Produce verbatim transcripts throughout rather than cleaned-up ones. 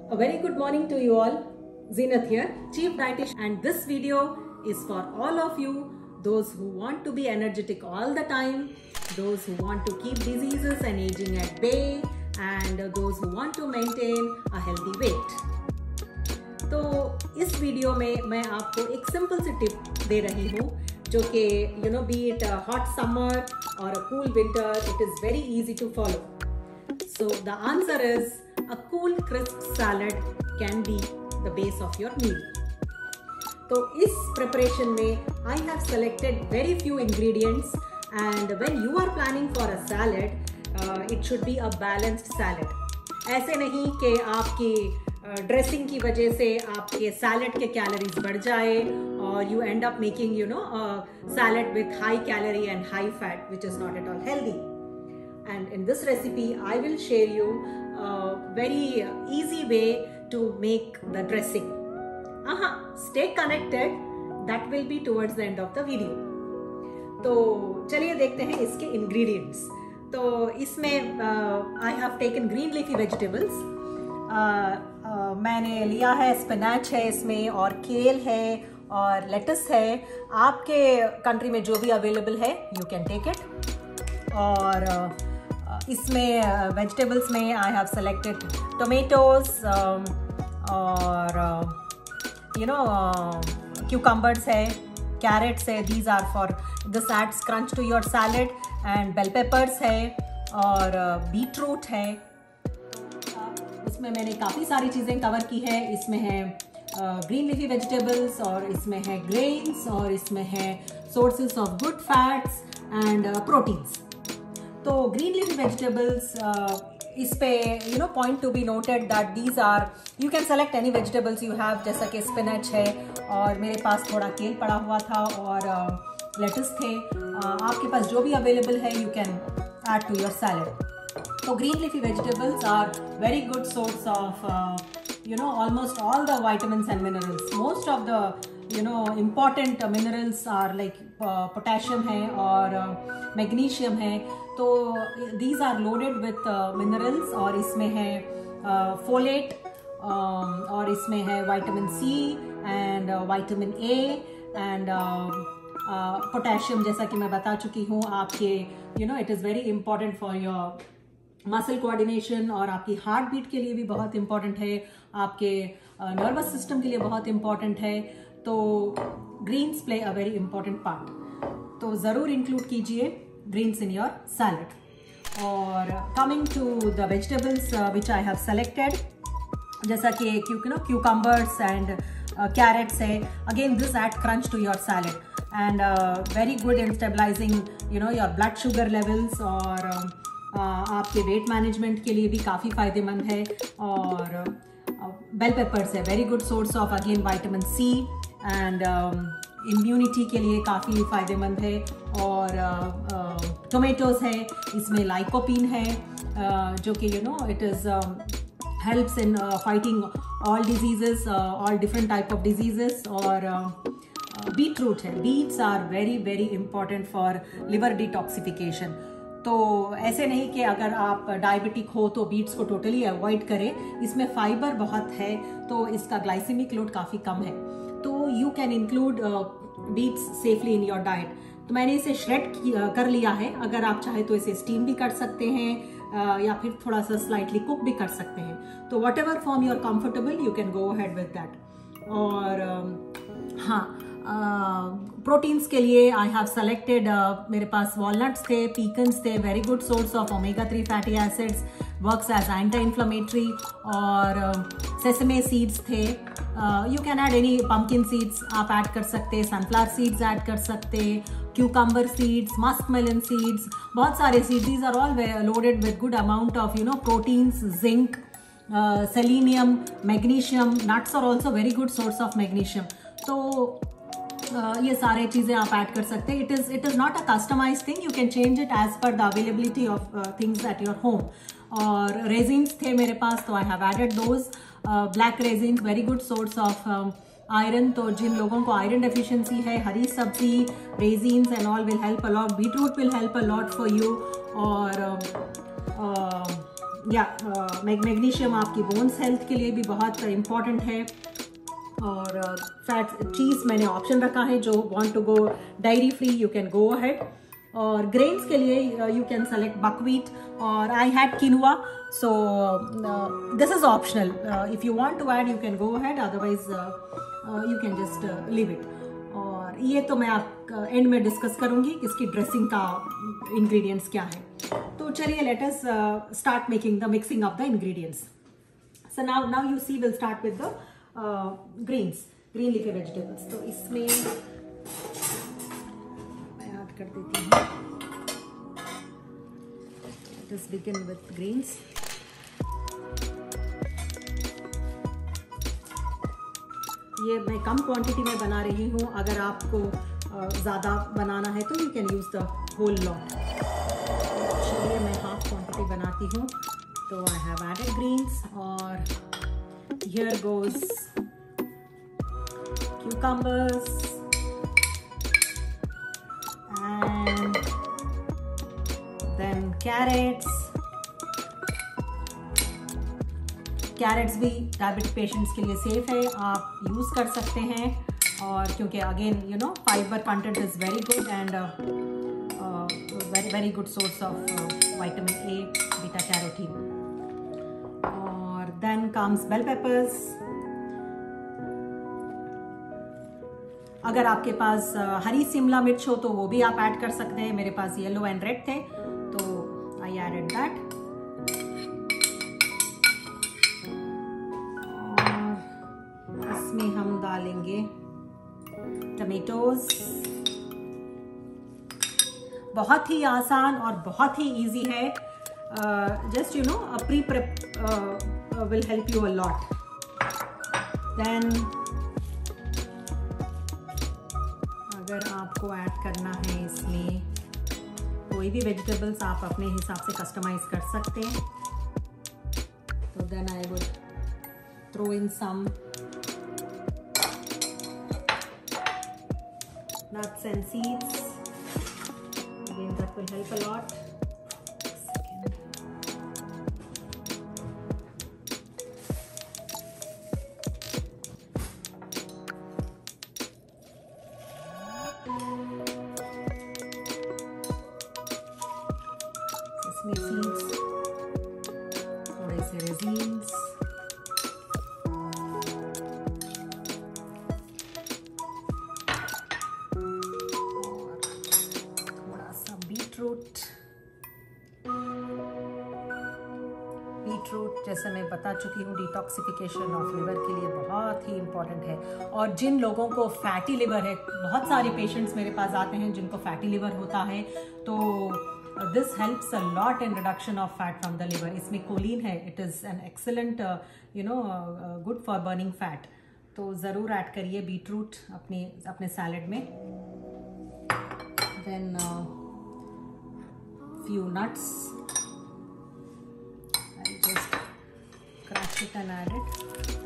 A very good morning to you all. Zeenat here, Chief Dietitian, and this video is for all of you, those who want to be energetic all the time, those who want to keep diseases and aging at bay, and those who want to maintain a healthy weight. तो इस video में मैं आपको एक simple सी tip दे रही हूँ जो कि you know be it hot summer और a cool winter, it is very easy to follow. So the answer is a cool crisp salad can be the base of your meal. तो इस preparation में I have selected very few ingredients, and when you are planning for a salad, uh, it should be a balanced salad. ऐसे नहीं कि आपकी dressing uh, की वजह से आपके सैलड के कैलोरीज बढ़ जाए और you end up making you know salad with high calorie and high fat which is not at all healthy. And in this recipe, I will share you a very easy way to make the dressing. Aha, stay connected. That will be towards the end of the video. तो चलिए देखते हैं इसके ingredients. तो इसमें uh, I have taken green leafy vegetables. uh, uh, मैंने लिया है spinach है इसमें, और kale है और lettuce है. आपके country में जो भी available है, you can take it. और uh, इसमें वेजिटेबल्स में आई हैव सेलेक्टेड टोमेटोज और यू नो क्यूकम्बर्स है, कैरेट्स है. These are for this adds crunch to your salad. And bell peppers है और बीट रूट है. इसमें मैंने काफ़ी सारी चीज़ें कवर की है. इसमें है ग्रीन लीफी वेजिटेबल्स, और इसमें है ग्रेन्स, और इसमें है sources of good fats and proteins. तो ग्रीन लीफी वेजिटेबल्स, इस पे you know point to be noted that these are, you can select any vegetables you have, जैसा कि स्पिनच है और मेरे पास थोड़ा केल पड़ा हुआ था और लेटस थे. uh, आपके पास जो भी अवेलेबल है you can add to your salad. तो green leafy vegetables are very good source of you know almost all the vitamins and minerals. Most of the you know important uh, minerals are like uh, potassium है और magnesium uh, है. तो these are loaded with uh, minerals, और इसमें है folate uh, um, और इसमें है vitamin C and vitamin A and potassium, जैसा कि मैं बता चुकी हूँ आपके you know it is very important for your muscle coordination, और आपकी हार्ट बीट के लिए भी बहुत इंपॉर्टेंट है, आपके नर्वस uh, सिस्टम के लिए बहुत इंपॉर्टेंट है. तो greens play a very important part. तो ज़रूर इंक्लूड कीजिए greens in your salad. Or coming to the vegetables uh, which I have selected, जैसा कि you know cucumbers and uh, carrots है. Again, this add crunch to your salad and uh, very good in stabilizing you know your blood sugar levels, और uh, uh, आपके weight management के लिए भी काफ़ी फायदेमंद है. और बेल uh, पेपर्स है, very good source of again vitamin C and immunity के लिए काफ़ी फ़ायदेमंद है. और टोमेटोज़ है, इसमें लाइकोपिन है uh, जो कि you know it is helps in fighting all diseases, all different type of diseases. और बीट रूट है. Beets are very very important for liver detoxification. तो ऐसे नहीं कि अगर आप डायबिटिक हो तो बीट्स को टोटली अवॉइड करें. इसमें फाइबर बहुत है तो इसका ग्लाइसेमिक लोड काफ़ी कम है. तो you can include beets safely in your diet. तो मैंने इसे श्रेड कर लिया है. अगर आप चाहे तो इसे स्टीम भी कर सकते हैं uh, या फिर थोड़ा सा स्लाइटली कुक भी कर सकते हैं. तो whatever form you are comfortable you can go ahead with that. और uh, हाँ, प्रोटीन्स uh, के लिए आई हैव सेलेक्टेड, मेरे पास वॉलनट्स थे, पीकन्स थे, very good source of omega three fatty acids, works as anti inflammatory. और sesame uh, seeds थे. You can add any pumpkin seeds आप ऐड कर सकते, सनफ्लावर सीड्स ऐड कर सकते, cucumber seeds, musk melon seeds, बहुत सारे seeds. These are all loaded with good amount of you know proteins, zinc, selenium, magnesium. Nuts are also very good source of magnesium. तो Uh, ये सारे चीज़ें आप add कर सकते हैं. It is it is not a customise thing, you can change it as per the availability of things at your home. और raisins थे मेरे पास तो I have added those. Black raisins very good source of iron. तो जिन लोगों को iron deficiency है, हरी सब्जी, raisins and all will help a lot. Beetroot will help a lot for you. और या मैग्नीशियम आपकी बोन्स हेल्थ के लिए भी बहुत इम्पॉर्टेंट है। और फैट चीज़ मैंने ऑप्शन रखा है, जो want to go dairy free you can go ahead. और ग्रेन्स के लिए यू कैन सेलेक्ट बकव्हीट और I had quinoa, so this is optional. If you want to add you can go ahead, otherwise you can just leave it. और ये तो मैं आप and में डिस्कस करूंगी कि इसकी ड्रेसिंग का इंग्रेडिएंट्स क्या है। तो चलिए let us start making the mixing of the ingredients. So now now you see will start with the greens, green leafy vegetables. तो इसमें मैं ऐड कर देती हूँ, let us begin with greens. ये मैं कम क्वांटिटी में बना रही हूँ, अगर आपको ज़्यादा बनाना है तो you can use the whole lot. चलिए मैं हाफ क्वांटिटी बनाती हूँ। तो आई हैव एडेड ग्रीन्स और here goes cucumbers and then carrots। Carrots भी डायबिटिक पेशेंट्स के लिए सेफ है, आप यूज़ कर सकते हैं। और क्योंकि again you know fibre content is very good and very very good source of vitamin A, beta carotene. और देन कम्स बेल पेपर्स। अगर आपके पास uh, हरी शिमला मिर्च हो तो वो भी आप ऐड कर सकते हैं। मेरे पास येलो एंड रेड थे तो आई एडेड दैट। इसमें हम डालेंगे टमेटोज। बहुत ही आसान और बहुत ही इजी है। Just you know pre prep will help you a lot. Then अगर आपको ऐड करना है इसमें कोई भी वेजिटेबल्स, आप अपने हिसाब से कस्टमाइज कर सकते हैं। तो then I would throw in some nuts and seeds. Again, that will help a lot. Sesame seeds, थोड़े से raisins, बीटरूट। बीटरूट जैसे मैं बता चुकी हूँ डिटॉक्सिफिकेशन ऑफ लिवर के लिए बहुत ही इम्पॉर्टेंट है। और जिन लोगों को फैटी लिवर है, बहुत सारे पेशेंट्स मेरे पास आते हैं जिनको फैटी लिवर होता है, तो this helps a lot in reduction of fat from the liver. इसमें कोलिन है, it is an excellent you know good for burning fat. तो ज़रूर ऐड करिए बीटरूट अपने अपने सैलेड में। Then few nuts, I'll just crush it and add it.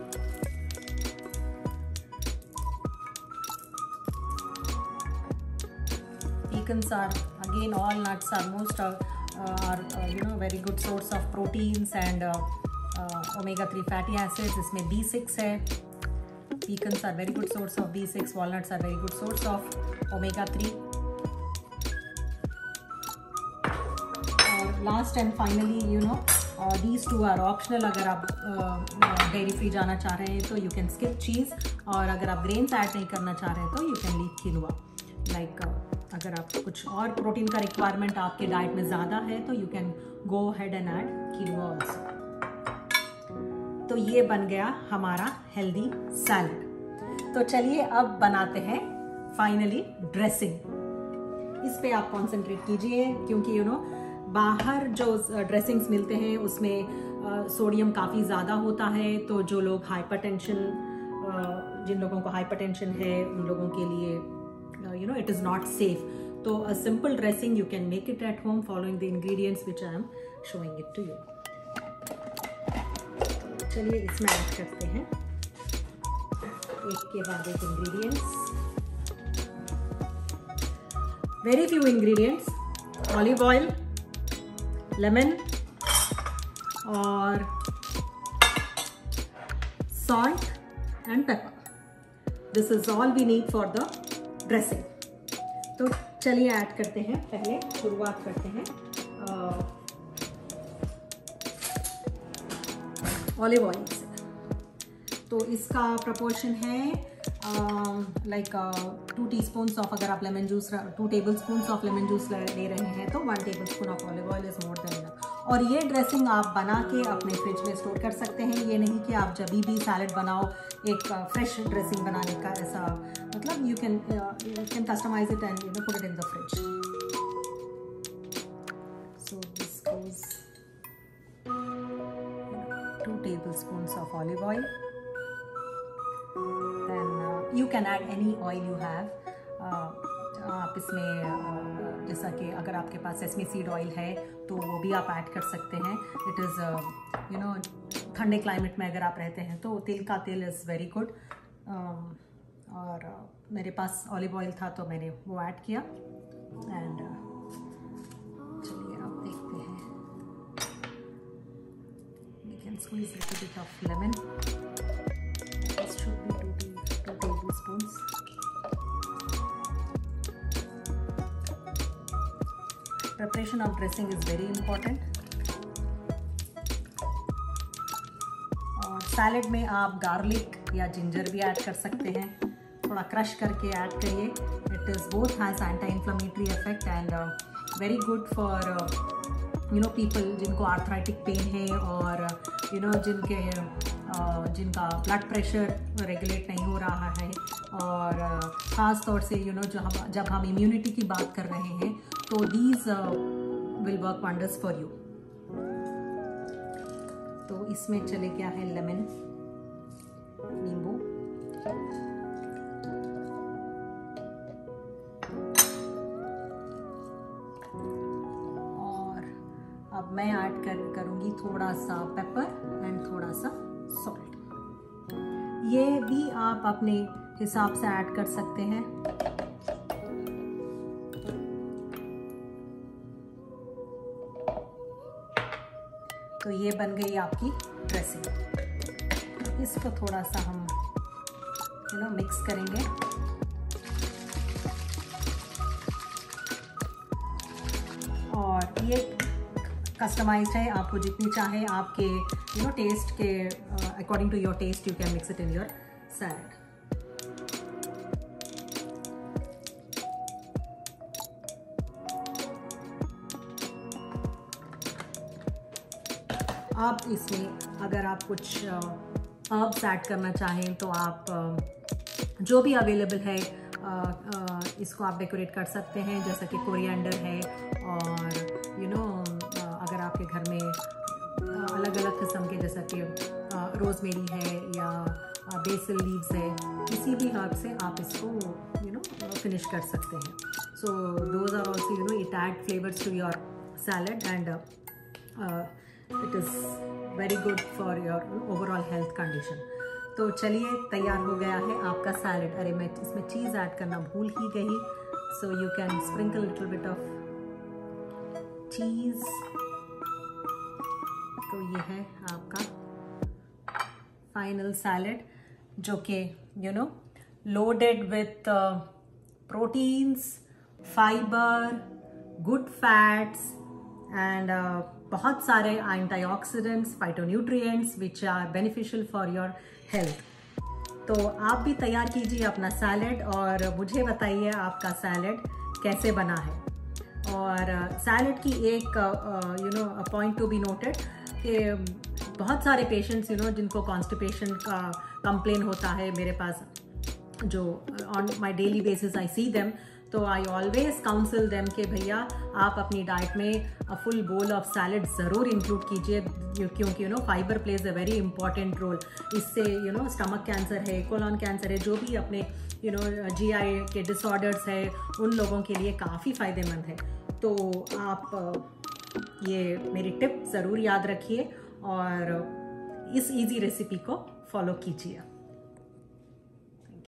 Pecans are again, all nuts are most uh, are uh, you know very good source of proteins and uh, uh, omega three fatty acids. इसमें B six है। Pecans are very good source of B six. Walnuts are very good source of omega three. Last and finally you know these two are optional. अगर आप dairy free जाना चाह रहे हैं तो you can skip चीज़, और अगर आप ग्रेन्स ऐड नहीं करना चाह रहे हैं तो you can leave quinoa. Like अगर आप कुछ और प्रोटीन का रिक्वायरमेंट आपके डाइट में ज़्यादा है तो you can go ahead and add quinoa also. तो ये बन गया हमारा हेल्दी सैलड। तो चलिए अब बनाते हैं फाइनली ड्रेसिंग। इस पे आप कॉन्सेंट्रेट कीजिए, क्योंकि यू नो बाहर जो ड्रेसिंग्स मिलते हैं उसमें सोडियम काफ़ी ज़्यादा होता है। तो जो लोग हाइपरटेंशन, जिन लोगों को हाइपरटेंशन है, उन लोगों के लिए you know it is not safe. तो a simple dressing you can make it at home following the ingredients which I am showing it to you. चलिए इसमें ऐड करते हैं एक के बाद एक ingredients. Very few ingredients, olive oil, lemon और salt and pepper. This is all we need for the dressing. तो चलिए ऐड करते हैं, पहले शुरुआत करते हैं ऑलिव ऑयल से। तो इसका प्रपोर्शन है लाइक टू टीस्पून्स ऑफ, अगर आप lemon juice two tablespoon of lemon juice ले रहे हैं तो one tablespoon of olive oil is more than enough. और ये ड्रेसिंग आप बना के अपने फ्रिज में स्टोर कर सकते हैं। ये नहीं कि आप जब भी सैलड बनाओ एक फ्रेश ड्रेसिंग बनाने का, ऐसा मतलब you can you can customise it and you know put it in the fridge. So this goes two tablespoons of olive oil, then you can add any oil you have. आप इसमें uh, जैसा कि अगर आपके पास sesame seed oil है तो वो भी आप ऐड कर सकते हैं। इट इज़ यू नो ठंडे क्लाइमेट में अगर आप रहते हैं तो तिल का तेल इज़ वेरी गुड। और uh, मेरे पास ऑलिव ऑयल था तो मैंने वो ऐड किया। एंड uh, चलिए अब देखते हैं, we can squeeze little bit of lemon, this should be two tablespoons. Preparation of dressing is very important। और सैलड में आप गार्लिक या जिंजर भी ऐड कर सकते हैं, थोड़ा क्रश करके ऐड करिए। It is both has anti inflammatory effect and very good for you know people जिनको आर्थराइटिक पेन है और यू नो जिनके uh, जिनका ब्लड प्रेशर रेगुलेट नहीं हो रहा है। और ख़ास तौर से यू नो जो हम जब हम इम्यूनिटी की बात कर रहे हैं तो these uh, will work wonders for you। तो इसमें चले क्या है, लेमन, नींबू, और अब मैं ऐड कर करूंगी थोड़ा सा पेपर एंड थोड़ा सा सॉल्ट। ये भी आप अपने हिसाब से ऐड कर सकते हैं। तो ये बन गई आपकी ड्रेसिंग। इसको थोड़ा सा हम यू नो मिक्स करेंगे। और ये कस्टमाइज्ड है, आपको जितनी चाहे आपके यू नो टेस्ट के according to your taste you can mix it in your salad. आप इसमें अगर आप कुछ हर्ब्स ऐड करना चाहें तो आप जो भी अवेलेबल है इसको आप डेकोरेट कर सकते हैं, जैसा कि कोरिएंडर है और यू नो अगर आपके घर में अलग अलग किस्म के जैसा कि रोज़मेरी है या बेसिल लीव्स है, किसी भी हर्ब से आप इसको यू नो फिनिश कर सकते हैं। So those are also you know it add flavours to your salad and it is very good for your overall health condition. तो चलिए तैयार हो गया है आपका सैलड। अरे मैं इसमें चीज़ ऐड करना भूल ही गई, so you can sprinkle little bit of cheese. तो ये है आपका फाइनल सैलड जो कि you know loaded with proteins, fibre, good fats and बहुत सारे antioxidants, phytonutrients which are beneficial for your health. तो आप भी तैयार कीजिए अपना सैलड और मुझे बताइए आपका सैलड कैसे बना है। और सैलड की एक you know point to be noted कि बहुत सारे पेशेंट्स यू नो जिनको कॉन्स्टिपेशन का कंप्लेन होता है, मेरे पास जो on my daily basis I see them, तो आई ऑलवेज काउंसिल देम कि भैया आप अपनी डाइट में फुल बोल ऑफ सैलड ज़रूर इंक्लूड कीजिए, क्योंकि you know fibre plays a very important role. इससे यू नो स्टमक कैंसर है, कोलन कैंसर है, जो भी अपने यू नो जीआई के डिसऑर्डर्स है उन लोगों के लिए काफ़ी फ़ायदेमंद है। तो आप ये मेरी टिप ज़रूर याद रखिए और इस इजी रेसिपी को फॉलो कीजिए।